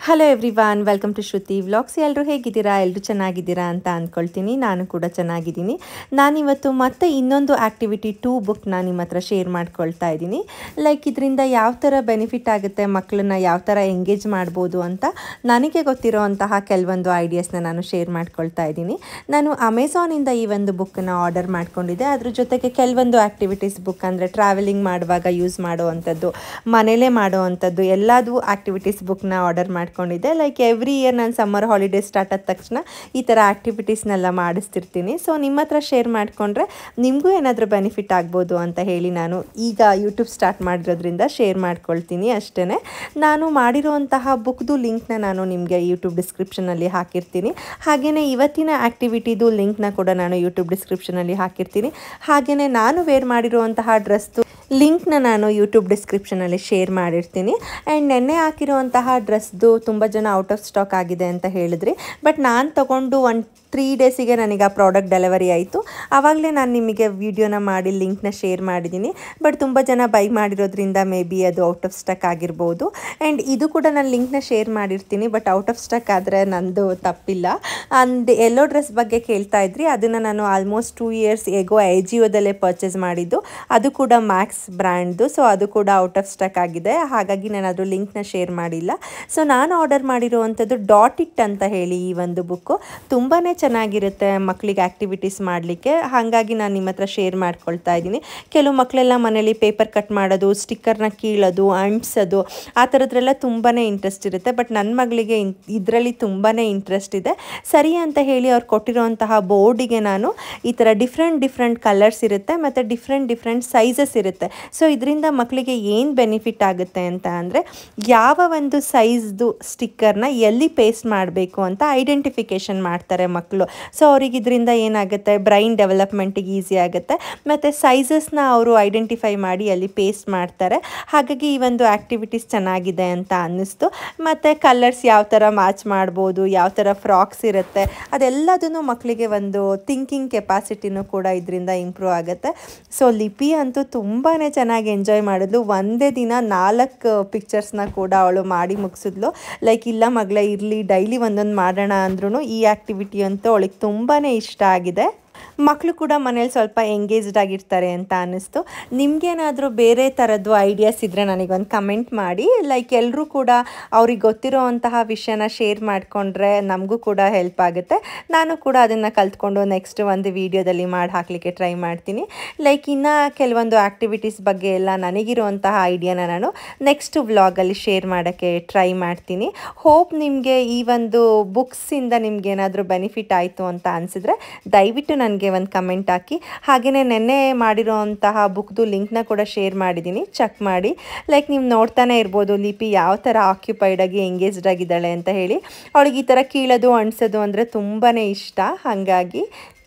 Hello everyone, welcome to Shruti vlogs. ಎಲ್ಲರೂ ಹೇಗಿದ್ದೀರಾ? ಎಲ್ಲರೂ ಚೆನ್ನಾಗಿದ್ದೀರಾ ಅಂತ ಅಂದ್ಕೊಳ್ತೀನಿ. ನಾನು ಕೂಡ ಚೆನ್ನಾಗಿದ್ದೀನಿ. ನಾನಿವತ್ತು ಮತ್ತೆ ಇನ್ನೊಂದು ಆ್ಯಕ್ಟಿವಿಟಿ 2 ಬುಕ್ನ ನಿಮ್ಮ ಹತ್ರ ಶೇರ್ ಮಾಡ್ಕೊಳ್ತಾ ಇದ್ದೀನಿ. ಲೈಕ್ ಇದರಿಂದ ಯಾವ ಥರ ಬೆನಿಫಿಟ್ ಆಗುತ್ತೆ, ಮಕ್ಕಳನ್ನ ಯಾವ ಥರ ಎಂಗೇಜ್ ಮಾಡ್ಬೋದು ಅಂತ ನನಗೆ ಗೊತ್ತಿರೋ ಅಂತಹ ಕೆಲವೊಂದು ಐಡಿಯಾಸ್ನ ನಾನು ಶೇರ್ ಮಾಡ್ಕೊಳ್ತಾ ಇದ್ದೀನಿ. ನಾನು ಅಮೆಝಾನಿಂದ ಈ ಒಂದು ಬುಕ್ಕನ್ನು ಆರ್ಡರ್ ಮಾಡ್ಕೊಂಡಿದ್ದೆ. ಅದ್ರ ಜೊತೆಗೆ ಕೆಲವೊಂದು ಆ್ಯಕ್ಟಿವಿಟೀಸ್ ಬುಕ್ ಅಂದರೆ ಟ್ರಾವೆಲಿಂಗ್ ಮಾಡುವಾಗ ಯೂಸ್ ಮಾಡುವಂಥದ್ದು, ಮನೇಲೇ ಮಾಡುವಂಥದ್ದು ಎಲ್ಲದೂ ಆ್ಯಕ್ಟಿವಿಟೀಸ್ ಬುಕ್ನ ಆರ್ಡರ್ ಮಾಡ್ಕೊಂಡಿದ್ದೆ. ಲೈಕ್ ಎವ್ರಿ ಇಯರ್ ನಾನು ಸಮ್ಮರ್ ಹಾಲಿಡೇಸ್ ಸ್ಟಾರ್ಟ್ ಆದ ತಕ್ಷಣ ಈ ಥರ ಆ್ಯಕ್ಟಿವಿಟೀಸ್ನೆಲ್ಲ ಮಾಡಿಸ್ತಿರ್ತೀನಿ. ಸೊ ನಿಮ್ಮ ಹತ್ರ ಶೇರ್ ಮಾಡಿಕೊಂಡ್ರೆ ನಿಮಗೂ ಏನಾದರೂ ಬೆನಿಫಿಟ್ ಆಗ್ಬೋದು ಅಂತ ಹೇಳಿ ನಾನು ಈಗ ಯೂಟ್ಯೂಬ್ ಸ್ಟಾರ್ಟ್ ಮಾಡಿರೋದ್ರಿಂದ ಶೇರ್ ಮಾಡ್ಕೊಳ್ತೀನಿ ಅಷ್ಟೇ. ನಾನು ಮಾಡಿರುವಂತಹ ಬುಕ್ದು ಲಿಂಕ್ನ ನಾನು ನಿಮಗೆ ಯೂಟ್ಯೂಬ್ ಡಿಸ್ಕ್ರಿಪ್ಷನಲ್ಲಿ ಹಾಕಿರ್ತೀನಿ. ಹಾಗೆಯೇ ಇವತ್ತಿನ ಆ್ಯಕ್ಟಿವಿಟಿದು ಲಿಂಕ್ನ ಕೂಡ ನಾನು ಯೂಟ್ಯೂಬ್ ಡಿಸ್ಕ್ರಿಪ್ಷನಲ್ಲಿ ಹಾಕಿರ್ತೀನಿ. ಹಾಗೆಯೇ ನಾನು ವೇರ್ ಮಾಡಿರುವಂತಹ ಡ್ರೆಸ್ದು ಲಿಂಕ್ನ ನಾನು ಯೂಟ್ಯೂಬ್ ಡಿಸ್ಕ್ರಿಪ್ಷನಲ್ಲಿ ಶೇರ್ ಮಾಡಿರ್ತೀನಿ. ಆ್ಯಂಡ್ ನೆನ್ನೆ ಹಾಕಿರುವಂತಹ ಡ್ರೆಸ್ದು ತುಂಬ ಜನ ಔಟ್ ಆಫ್ ಸ್ಟಾಕ್ ಆಗಿದೆ ಅಂತ ಹೇಳಿದ್ರಿ. ಬಟ್ ನಾನು ತೊಗೊಂಡು 3 ಡೇಸಿಗೆ ನನಗೆ ಆ ಪ್ರಾಡಕ್ಟ್ ಡೆಲಿವರಿ ಆಯಿತು. ಆವಾಗಲೇ ನಾನು ನಿಮಗೆ ವಿಡಿಯೋನ ಮಾಡಿ ಲಿಂಕ್ನ ಶೇರ್ ಮಾಡಿದ್ದೀನಿ. ಬಟ್ ತುಂಬ ಜನ ಬೈ ಮಾಡಿರೋದ್ರಿಂದ ಮೇ ಬಿ ಅದು ಔಟ್ ಆಫ್ ಸ್ಟಾಕ್ ಆಗಿರ್ಬೋದು. ಆ್ಯಂಡ್ ಇದು ಕೂಡ ನಾನು ಲಿಂಕ್ನ ಶೇರ್ ಮಾಡಿರ್ತೀನಿ. ಬಟ್ ಔಟ್ ಆಫ್ ಸ್ಟಾಕ್ ಆದರೆ ನಂದು ತಪ್ಪಿಲ್ಲ. ಅಂಡ್ ಎಲ್ಲೋ ಡ್ರೆಸ್ ಬಗ್ಗೆ ಕೇಳ್ತಾ ಇದ್ರಿ, ಅದನ್ನು ನಾನು ಆಲ್ಮೋಸ್ಟ್ 2 ಇಯರ್ಸ್ ಎಗೋ ಎಜಿಯೋದಲ್ಲೇ ಪರ್ಚೇಸ್ ಮಾಡಿದ್ದು. ಅದು ಕೂಡ ಮ್ಯಾಕ್ಸ್ ಬ್ರ್ಯಾಂಡ್ದು. ಸೊ ಅದು ಕೂಡ ಔಟ್ ಆಫ್ ಸ್ಟಾಕ್ ಆಗಿದೆ. ಹಾಗಾಗಿ ನಾನು ಅದ್ರ ಲಿಂಕ್ನ ಶೇರ್ ಮಾಡಿಲ್ಲ. ಸೊ ನಾನು ಆರ್ಡರ್ ಮಾಡಿರುವಂಥದ್ದು ಡಾಟ್ ಇಟ್ ಅಂತ ಹೇಳಿ ಈ ಒಂದು ಬುಕ್ಕು ತುಂಬಾ ಚೆನ್ನಾಗಿರುತ್ತೆ ಮಕ್ಕಳಿಗೆ ಆ್ಯಕ್ಟಿವಿಟೀಸ್ ಮಾಡಲಿಕ್ಕೆ. ಹಾಗಾಗಿ ನಾನು ನಿಮ್ಮ ಹತ್ರ ಶೇರ್ ಮಾಡ್ಕೊಳ್ತಾ ಇದ್ದೀನಿ. ಕೆಲವು ಮಕ್ಕಳೆಲ್ಲ ಮನೇಲಿ ಪೇಪರ್ ಕಟ್ ಮಾಡೋದು, ಸ್ಟಿಕ್ಕರ್ನ ಕೀಳೋದು, ಅಂಟಿಸೋದು, ಆ ಥರದ್ರೆಲ್ಲ ತುಂಬಾ ಇಂಟ್ರೆಸ್ಟ್ ಇರುತ್ತೆ. ಬಟ್ ನನ್ನ ಮಗಳಿಗೆ ಇದರಲ್ಲಿ ತುಂಬಾ ಇಂಟ್ರೆಸ್ಟ್ ಇದೆ. ಸರಿ ಅಂತ ಹೇಳಿ ಅವ್ರು ಕೊಟ್ಟಿರೋಂತಹ ಬೋರ್ಡಿಗೆ ನಾನು ಈ ಥರ ಡಿಫ್ರೆಂಟ್ ಕಲರ್ಸ್ ಇರುತ್ತೆ ಮತ್ತು ಡಿಫ್ರೆಂಟ್ ಸೈಜಸ್ ಇರುತ್ತೆ. ಸೊ ಇದರಿಂದ ಮಕ್ಕಳಿಗೆ ಏನು ಬೆನಿಫಿಟ್ ಆಗುತ್ತೆ ಅಂತ ಅಂದರೆ ಯಾವ ಒಂದು ಸೈಜ್ದು ಸ್ಟಿಕ್ಕರ್ನ ಎಲ್ಲಿ ಪೇಸ್ಟ್ ಮಾಡಬೇಕು ಅಂತ ಐಡೆಂಟಿಫಿಕೇಷನ್ ಮಾಡ್ತಾರೆ ಮಕ್ಕಳು. ಸೊ ಅವ್ರಿಗೆ ಇದರಿಂದ ಏನಾಗುತ್ತೆ, ಬ್ರೈನ್ ಡೆವಲಪ್ಮೆಂಟಿಗೆ ಈಸಿ ಆಗುತ್ತೆ ಮತ್ತು ಸೈಜಸ್ನ ಅವರು ಐಡೆಂಟಿಫೈ ಮಾಡಿ ಅಲ್ಲಿ ಪೇಸ್ಟ್ ಮಾಡ್ತಾರೆ. ಹಾಗಾಗಿ ಈ ಒಂದು ಆ್ಯಕ್ಟಿವಿಟೀಸ್ ಚೆನ್ನಾಗಿದೆ ಅಂತ ಅನ್ನಿಸ್ತು. ಮತ್ತು ಕಲರ್ಸ್ ಯಾವ ಥರ ಮ್ಯಾಚ್ ಮಾಡ್ಬೋದು, ಯಾವ ಥರ ಫ್ರಾಕ್ಸ್ ಇರುತ್ತೆ, ಅದೆಲ್ಲದನ್ನು ಮಕ್ಕಳಿಗೆ ಒಂದು ಥಿಂಕಿಂಗ್ ಕೆಪಾಸಿಟಿನೂ ಕೂಡ ಇದರಿಂದ ಇಂಪ್ರೂವ್ ಆಗುತ್ತೆ. ಸೊ ಲಿಪಿ ಅಂತೂ ತುಂಬಾ ಚೆನ್ನಾಗಿ ಎಂಜಾಯ್ ಮಾಡಿದ್ಲು. ಒಂದೇ ದಿನ 4 ಪಿಕ್ಚರ್ಸ್ನ ಕೂಡ ಅವಳು ಮಾಡಿ ಮುಗಿಸಿದ್ಲು. ಲೈಕ್ ಇಲ್ಲ ಮಗಳೇ ಇರಲಿ, ಡೈಲಿ ಒಂದೊಂದು ಮಾಡೋಣ ಅಂದ್ರೂ ಈ ಆ್ಯಕ್ಟಿವಿಟಿ ಅಂತೂ ಅವಳಿಗೆ ತುಂಬಾ ಇಷ್ಟ ಆಗಿದೆ. ಮಕ್ಕಳು ಕೂಡ ಮನೇಲಿ ಸ್ವಲ್ಪ ಎಂಗೇಜ್ಡ್ ಆಗಿರ್ತಾರೆ ಅಂತ ಅನ್ನಿಸ್ತು. ನಿಮಗೇನಾದರೂ ಬೇರೆ ಥರದ್ದು ಐಡಿಯಾಸ್ ಇದ್ದರೆ ನನಗೊಂದು ಕಮೆಂಟ್ ಮಾಡಿ. ಲೈಕ್ ಎಲ್ಲರೂ ಕೂಡ ಅವ್ರಿಗೆ ಗೊತ್ತಿರೋ ಅಂತಹ ವಿಷಯನ ಶೇರ್ ಮಾಡಿಕೊಂಡ್ರೆ ನಮಗೂ ಕೂಡ ಹೆಲ್ಪ್ ಆಗುತ್ತೆ. ನಾನು ಕೂಡ ಅದನ್ನು ಕಲ್ತ್ಕೊಂಡು ನೆಕ್ಸ್ಟ್ ಒಂದು ವೀಡಿಯೋದಲ್ಲಿ ಮಾಡಿ ಹಾಕಲಿಕ್ಕೆ ಟ್ರೈ ಮಾಡ್ತೀನಿ. ಲೈಕ್ ಇನ್ನು ಕೆಲವೊಂದು ಆ್ಯಕ್ಟಿವಿಟೀಸ್ ಬಗ್ಗೆ ಎಲ್ಲ ನನಗಿರುವಂತಹ ಐಡಿಯಾನ ನಾನು ನೆಕ್ಸ್ಟ್ ವ್ಲಾಗಲ್ಲಿ ಶೇರ್ ಮಾಡೋಕ್ಕೆ ಟ್ರೈ ಮಾಡ್ತೀನಿ. ಹೋಪ್ ನಿಮಗೆ ಈ ಒಂದು ಬುಕ್ಸಿಂದ ನಿಮಗೇನಾದರೂ ಬೆನಿಫಿಟ್ ಆಯಿತು ಅಂತ ಅನಿಸಿದ್ರೆ ದಯವಿಟ್ಟು ನನಗೆ ಒಂದು ಕಮೆಂಟ್ ಹಾಕಿ. ಹಾಗೆಯೇ ನೆನ್ನೆ ಮಾಡಿರೋಂತಹ ಬುಕ್ದು ಲಿಂಕ್ನ ಕೂಡ ಶೇರ್ ಮಾಡಿದ್ದೀನಿ, ಚೆಕ್ ಮಾಡಿ. ಲೈಕ್ ನೀವು ನೋಡ್ತಾನೆ ಇರ್ಬೋದು ಲಿಪಿ ಯಾವ ಥರ ಆಕ್ಯುಪೈಡ್ ಆಗಿ ಎಂಗೇಜ್ಡ್ ಆಗಿದ್ದಾಳೆ ಅಂತ ಹೇಳಿ. ಅವಳಿಗೆ ಈ ಥರ ಕೀಳೋದು ಅಂಟಿಸೋದು ಅಂದರೆ ತುಂಬಾ ಇಷ್ಟ. ಹಾಗಾಗಿ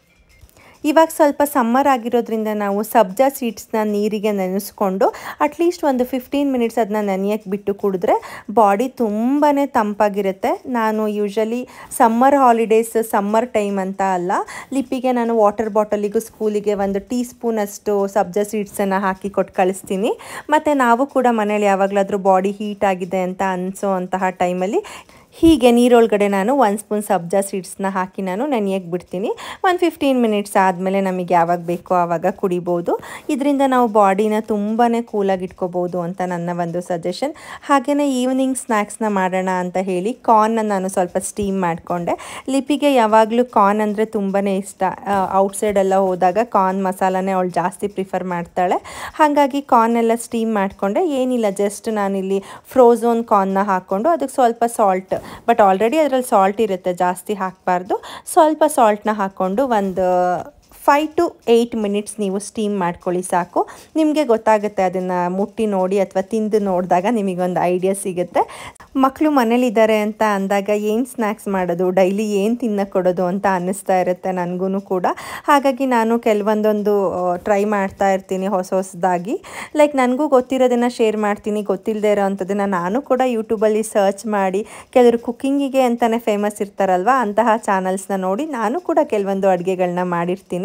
ಇವಾಗ ಸ್ವಲ್ಪ ಸಮ್ಮರ್ ಆಗಿರೋದ್ರಿಂದ ನಾವು ಸಬ್ಜಾ ಸೀಡ್ಸ್ನ ನೀರಿಗೆ ನೆನೆಸ್ಕೊಂಡು ಅಟ್ಲೀಸ್ಟ್ ಒಂದು 15 ಮಿನಿಟ್ಸ್ ಅದನ್ನ ನೆನೆಯೋಕ್ಕೆ ಬಿಟ್ಟು ಕುಡಿದ್ರೆ ಬಾಡಿ ತುಂಬಾ ತಂಪಾಗಿರುತ್ತೆ. ನಾನು usually summer holidays, summer time ಅಂತ ಅಲ್ಲ, ಲಿಪಿಗೆ ನಾನು ವಾಟರ್ ಬಾಟಲಿಗೂ ಸ್ಕೂಲಿಗೆ 1 ಟೀ ಸ್ಪೂನಷ್ಟು ಸಬ್ಜಾ ಸೀಡ್ಸನ್ನು ಹಾಕಿ ಕೊಟ್ಟು ಕಳಿಸ್ತೀನಿ. ಮತ್ತು ನಾವು ಕೂಡ ಮನೇಲಿ ಯಾವಾಗಲಾದರೂ ಬಾಡಿ ಹೀಟ್ ಆಗಿದೆ ಅಂತ ಅನಿಸೋ ಅಂತಹ ಟೈಮಲ್ಲಿ ಹೀಗೆ ನೀರೊಳಗಡೆ ನಾನು 1 ಸ್ಪೂನ್ ಸಬ್ಜಾ ಸೀಡ್ಸ್ನ ಹಾಕಿ ನಾನು ನೆನೆಯೋಕ್ಕೆ ಬಿಡ್ತೀನಿ. 15 ಮಿನಿಟ್ಸ್ ಆದಮೇಲೆ ನಮಗೆ ಯಾವಾಗ ಬೇಕೋ ಆವಾಗ ಕುಡಿಬೋದು. ಇದರಿಂದ ನಾವು ಬಾಡಿನ ತುಂಬಾ ಕೂಲಾಗಿ ಇಟ್ಕೋಬೋದು ಅಂತ ನನ್ನ ಒಂದು ಸಜೆಷನ್. ಹಾಗೆಯೇ ಈವ್ನಿಂಗ್ ಸ್ನ್ಯಾಕ್ಸ್ನ ಮಾಡೋಣ ಅಂತ ಹೇಳಿ ಕಾರ್ನ ನಾನು ಸ್ವಲ್ಪ ಸ್ಟೀಮ್ ಮಾಡಿಕೊಂಡೆ. ಲಿಪಿಗೆ ಯಾವಾಗಲೂ ಕಾರ್ನ್ ಅಂದರೆ ತುಂಬಾ ಇಷ್ಟ. ಔಟ್ಸೈಡೆಲ್ಲ ಹೋದಾಗ ಕಾರ್ನ್ ಮಸಾಲಾನೇ ಅವಳು ಜಾಸ್ತಿ ಪ್ರಿಫರ್ ಮಾಡ್ತಾಳೆ. ಹಾಗಾಗಿ ಕಾರ್ನೆಲ್ಲ ಸ್ಟೀಮ್ ಮಾಡಿಕೊಂಡೆ. ಏನಿಲ್ಲ, ಜಸ್ಟ್ ನಾನಿಲ್ಲಿ ಫ್ರೋಝನ್ ಕಾರ್ನ್ನ ಹಾಕ್ಕೊಂಡು ಅದಕ್ಕೆ ಸ್ವಲ್ಪ ಸಾಲ್ಟ್, ಬಟ್ ಆಲ್ರೆಡಿ ಅದರಲ್ಲಿ ಸಾಲ್ಟ್ ಇರುತ್ತೆ, ಜಾಸ್ತಿ ಹಾಕಬಾರ್ದು, ಸ್ವಲ್ಪ ಸಾಲ್ಟ್ನ ಹಾಕ್ಕೊಂಡು ಒಂದು 5 to 8 ಮಿನಿಟ್ಸ್ ನೀವು ಸ್ಟೀಮ್ ಮಾಡ್ಕೊಳ್ಳಿ ಸಾಕು. ನಿಮಗೆ ಗೊತ್ತಾಗುತ್ತೆ ಅದನ್ನು ಮುಟ್ಟಿ ನೋಡಿ ಅಥವಾ ತಿಂದು ನೋಡಿದಾಗ ನಿಮಗೊಂದು ಐಡಿಯಾ ಸಿಗುತ್ತೆ. ಮಕ್ಕಳು ಮನೇಲಿದ್ದಾರೆ ಅಂತ ಅಂದಾಗ ಏನು ಸ್ನ್ಯಾಕ್ಸ್ ಮಾಡೋದು, ಡೈಲಿ ಏನು ತಿನ್ನಕ್ಕೆ ಕೊಡೋದು ಅಂತ ಅನ್ನಿಸ್ತಾ ಇರುತ್ತೆ ನನಗೂ ಕೂಡ. ಹಾಗಾಗಿ ನಾನು ಕೆಲವೊಂದೊಂದು ಟ್ರೈ ಮಾಡ್ತಾ ಇರ್ತೀನಿ ಹೊಸದಾಗಿ. ಲೈಕ್ ನನಗೂ ಗೊತ್ತಿರೋದನ್ನು ಶೇರ್ ಮಾಡ್ತೀನಿ, ಗೊತ್ತಿಲ್ಲದೆ ಇರೋ ಅಂಥದ್ದನ್ನು ನಾನು ಕೂಡ ಯೂಟ್ಯೂಬಲ್ಲಿ ಸರ್ಚ್ ಮಾಡಿ, ಕೆಲವರು ಕುಕ್ಕಿಂಗಿಗೆ ಅಂತಲೇ ಫೇಮಸ್ ಇರ್ತಾರಲ್ವ ಅಂತಹ ಚಾನಲ್ಸ್ನ ನೋಡಿ ನಾನು ಕೂಡ ಕೆಲವೊಂದು ಅಡುಗೆಗಳನ್ನ ಮಾಡಿರ್ತೀನಿ.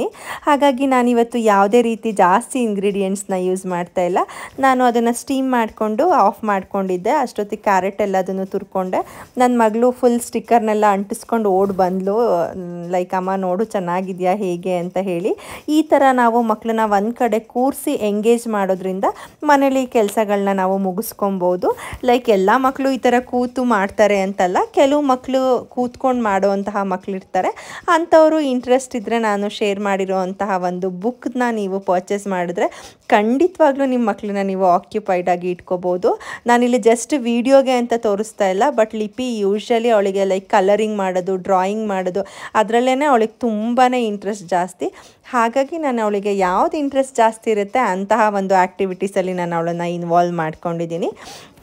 ಹಾಗಾಗಿ ನಾನಿವತ್ತು ಯಾವುದೇ ರೀತಿ ಜಾಸ್ತಿ ಇಂಗ್ರೀಡಿಯೆಂಟ್ಸ್ನ ಯೂಸ್ ಮಾಡ್ತಾ ಇಲ್ಲ. ನಾನು ಅದನ್ನು ಸ್ಟೀಮ್ ಮಾಡಿಕೊಂಡು ಆಫ್ ಮಾಡ್ಕೊಂಡಿದ್ದೆ. ಅಷ್ಟೊತ್ತಿಗೆ ಕ್ಯಾರೆಟ್ ಎಲ್ಲದನ್ನು ತುರ್ಕೊಂಡೆ. ನನ್ನ ಮಗಳು ಫುಲ್ ಸ್ಟಿಕ್ಕರ್ನೆಲ್ಲ ಅಂಟಿಸ್ಕೊಂಡು ಓಡಿ ಬಂದಳು, ಲೈಕ್ ಅಮ್ಮ ನೋಡು ಚೆನ್ನಾಗಿದೆಯಾ ಹೇಗೆ ಅಂತ ಹೇಳಿ. ಈ ಥರ ನಾವು ಮಕ್ಕಳನ್ನ ಒಂದು ಕಡೆ ಕೂರಿಸಿ ಎಂಗೇಜ್ ಮಾಡೋದ್ರಿಂದ ಮನೇಲಿ ಕೆಲಸಗಳನ್ನ ನಾವು ಮುಗಿಸ್ಕೊಬೋದು. ಲೈಕ್ ಎಲ್ಲ ಮಕ್ಕಳು ಈ ಥರ ಕೂತು ಮಾಡ್ತಾರೆ ಅಂತಲ್ಲ, ಕೆಲವು ಮಕ್ಕಳು ಕೂತ್ಕೊಂಡು ಮಾಡೋವಂತಹ ಮಕ್ಕಳಿರ್ತಾರೆ. ಅಂಥವರು ಇಂಟ್ರೆಸ್ಟ್ ಇದ್ದರೆ ನಾನು ಶೇರ್ ಮಾಡಿರೋವಂತಹ ಒಂದು ಬುಕ್ನ ನೀವು ಪರ್ಚೇಸ್ ಮಾಡಿದ್ರೆ ಖಂಡಿತವಾಗ್ಲೂ ನಿಮ್ಮ ಮಕ್ಕಳನ್ನ ನೀವು ಆಕ್ಯುಪೈಡ್ ಆಗಿ ಇಟ್ಕೋಬೋದು. ನಾನಿಲ್ಲಿ ಜಸ್ಟ್ ವಿಡಿಯೋಗೆ ಅಂತ ತೋರಿಸ್ತಾ ಇಲ್ಲ, ಬಟ್ ಲಿಪಿ ಯೂಶ್ವಲಿ ಅವಳಿಗೆ ಲೈಕ್ ಕಲರಿಂಗ್ ಮಾಡೋದು, ಡ್ರಾಯಿಂಗ್ ಮಾಡೋದು ಅದರಲ್ಲೇ ಅವಳಿಗೆ ತುಂಬಾ ಇಂಟ್ರೆಸ್ಟ್ ಜಾಸ್ತಿ. ಹಾಗಾಗಿ ನಾನು ಅವಳಿಗೆ ಯಾವ್ದು ಇಂಟ್ರೆಸ್ಟ್ ಜಾಸ್ತಿ ಇರುತ್ತೆ ಅಂತಹ ಒಂದು ಆ್ಯಕ್ಟಿವಿಟೀಸಲ್ಲಿ ನಾನು ಅವಳನ್ನು ಇನ್ವಾಲ್ವ್ ಮಾಡ್ಕೊಂಡಿದ್ದೀನಿ.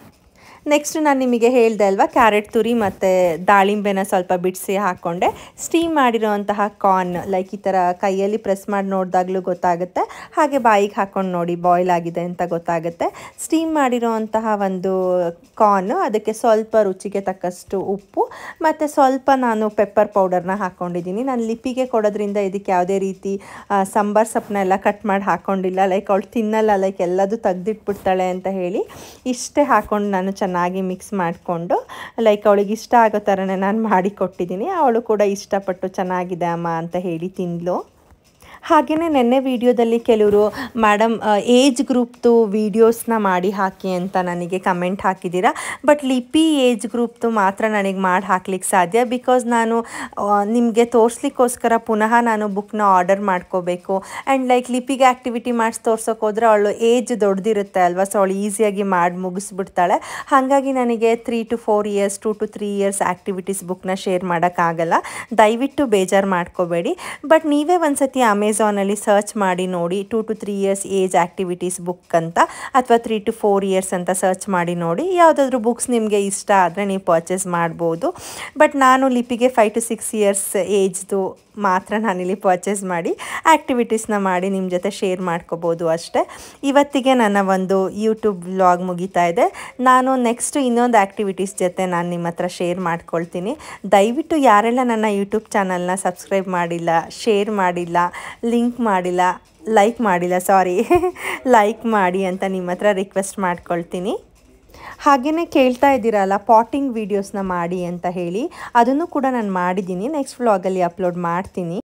ನೆಕ್ಸ್ಟ್ ನಾನು ನಿಮಗೆ ಹೇಳಿದೆ ಅಲ್ವಾ, ಕ್ಯಾರೆಟ್ ತುರಿ ಮತ್ತು ದಾಳಿಂಬೆನ ಸ್ವಲ್ಪ ಬಿಡಿಸಿ ಹಾಕ್ಕೊಂಡೆ. ಸ್ಟೀಮ್ ಮಾಡಿರೋವಂತಹ ಕಾರ್ನ್ ಲೈಕ್ ಈ ಥರ ಕೈಯಲ್ಲಿ ಪ್ರೆಸ್ ಮಾಡಿ ನೋಡಿದಾಗಲೂ ಗೊತ್ತಾಗುತ್ತೆ, ಹಾಗೆ ಬಾಯಿಗೆ ಹಾಕ್ಕೊಂಡು ನೋಡಿ ಬಾಯ್ಲ್ ಆಗಿದೆ ಅಂತ ಗೊತ್ತಾಗುತ್ತೆ. ಸ್ಟೀಮ್ ಮಾಡಿರೋವಂತಹ ಒಂದು ಕಾರ್ನ್, ಅದಕ್ಕೆ ಸ್ವಲ್ಪ ರುಚಿಗೆ ತಕ್ಕಷ್ಟು ಉಪ್ಪು ಮತ್ತು ಸ್ವಲ್ಪ ನಾನು ಪೆಪ್ಪರ್ ಪೌಡರ್ನ ಹಾಕ್ಕೊಂಡಿದ್ದೀನಿ. ನಾನು ಲಿಪಿಗೆ ಕೊಡೋದ್ರಿಂದ ಇದಕ್ಕೆ ಯಾವುದೇ ರೀತಿ ಸಾಂಬಾರು ಸೊಪ್ಪನ್ನೆಲ್ಲ ಕಟ್ ಮಾಡಿ ಹಾಕ್ಕೊಂಡಿಲ್ಲ. ಲೈಕ್ ಅವಳು ತಿನ್ನಲ್ಲ, ಲೈಕ್ ಎಲ್ಲದೂ ತೆಗ್ದಿಟ್ಬಿಡ್ತಾಳೆ ಅಂತ ಹೇಳಿ ಇಷ್ಟೇ ಹಾಕ್ಕೊಂಡು ನಾನು ಚೆನ್ನಾಗಿ ಮಿಕ್ಸ್ ಮಾಡಿಕೊಂಡು ಲೈಕ್ ಅವಳಿಗೆ ಇಷ್ಟ ಆಗೋ ಥರನೇ ನಾನು ಮಾಡಿ ಕೊಟ್ಟಿದ್ದೀನಿ. ಅವಳು ಕೂಡ ಇಷ್ಟಪಟ್ಟು ಚೆನ್ನಾಗಿದೆ ಅಮ್ಮ ಅಂತ ಹೇಳಿ ತಿಂದಳು. ಹಾಗೆಯೇ ನೆನ್ನೆ ವಿಡಿಯೋದಲ್ಲಿ ಕೆಲವರು ಮೇಡಮ್ ಏಜ್ ಗ್ರೂಪ್ದು ವೀಡಿಯೋಸ್ನ ಮಾಡಿ ಹಾಕಿ ಅಂತ ನನಗೆ ಕಮೆಂಟ್ ಹಾಕಿದ್ದೀರಾ. ಬಟ್ ಲಿಪಿ ಏಜ್ ಗ್ರೂಪ್ದು ಮಾತ್ರ ನನಗೆ ಮಾಡಿ ಹಾಕ್ಲಿಕ್ಕೆ ಸಾಧ್ಯ, ಬಿಕಾಸ್ ನಾನು ನಿಮಗೆ ತೋರಿಸ್ಲಿಕ್ಕೋಸ್ಕರ ಪುನಃ ನಾನು ಬುಕ್ನ ಆರ್ಡರ್ ಮಾಡ್ಕೋಬೇಕು. ಆ್ಯಂಡ್ ಲೈಕ್ ಲಿಪಿಗೆ ಆ್ಯಕ್ಟಿವಿಟಿ ಮಾಡಿಸಿ ತೋರ್ಸೋಕೆ ಹೋದರೆ ಅವಳು ಏಜ್ ದೊಡ್ಡದಿರುತ್ತೆ ಅಲ್ವಾ, ಸೊ ಅವಳು ಈಸಿಯಾಗಿ ಮಾಡಿ ಮುಗಿಸ್ಬಿಡ್ತಾಳೆ. ಹಾಗಾಗಿ ನನಗೆ 3 to 4 years 2 to 3 years activities ಬುಕ್ನ ಶೇರ್ ಮಾಡೋಕ್ಕಾಗಲ್ಲ. ದಯವಿಟ್ಟು ಬೇಜಾರು ಮಾಡ್ಕೋಬೇಡಿ. ಬಟ್ ನೀವೇ ಒಂದು ಸತಿ ಅಮೆಝಾನಲ್ಲಿ ಸರ್ಚ್ ಮಾಡಿ ನೋಡಿ 2 to 3 years age activities book ಅಂತ, ಅಥವಾ 3 to 4 years ಅಂತ ಸರ್ಚ್ ಮಾಡಿ ನೋಡಿ. ಯಾವುದಾದ್ರೂ ಬುಕ್ಸ್ ನಿಮಗೆ ಇಷ್ಟ ಆದರೆ ನೀವು ಪರ್ಚೇಸ್ ಮಾಡ್ಬೋದು. ಬಟ್ ನಾನು ಲಿಪಿಗೆ 5 to 6 years ಏಜ್ದು ಮಾತ್ರ ನಾನಿಲ್ಲಿ ಪರ್ಚೇಸ್ ಮಾಡಿ ಆ್ಯಕ್ಟಿವಿಟೀಸ್ನ ಮಾಡಿ ನಿಮ್ಮ ಜೊತೆ ಶೇರ್ ಮಾಡ್ಕೋಬೋದು ಅಷ್ಟೇ. ಇವತ್ತಿಗೆ ನನ್ನ ಒಂದು ಯೂಟ್ಯೂಬ್ ವ್ಲಾಗ್ ಮುಗಿತಾ ಇದೆ. ನಾನು ನೆಕ್ಸ್ಟ್ ಇನ್ನೊಂದು ಆ್ಯಕ್ಟಿವಿಟೀಸ್ ಜೊತೆ ನಾನು ನಿಮ್ಮ ಹತ್ರ ಶೇರ್ ಮಾಡ್ಕೊಳ್ತೀನಿ. ದಯವಿಟ್ಟು ಯಾರೆಲ್ಲ ನನ್ನ ಯೂಟ್ಯೂಬ್ ಚಾನಲ್ನ ಸಬ್ಸ್ಕ್ರೈಬ್ ಮಾಡಿಲ್ಲ, ಶೇರ್ ಮಾಡಿಲ್ಲ, ಲಿಂಕ್ ಮಾಡಿಲ್ಲ, ಲೈಕ್ ಲೈಕ್ ಮಾಡಿ ಅಂತ ನಿಮ್ಮ ಹತ್ರ ರಿಕ್ವೆಸ್ಟ್ ಮಾಡ್ಕೊಳ್ತೀನಿ. ಹಾಗೆಯೇ ಕೇಳ್ತಾ ಇದ್ದೀರಲ್ಲ ಪಾಟಿಂಗ್ ವೀಡಿಯೋಸ್ನ ಮಾಡಿ ಅಂತ ಹೇಳಿ, ಅದನ್ನು ಕೂಡ ನಾನು ಮಾಡಿದ್ದೀನಿ. ನೆಕ್ಸ್ಟ್ ವ್ಲಾಗಲ್ಲಿ ಅಪ್ಲೋಡ್ ಮಾಡ್ತೀನಿ.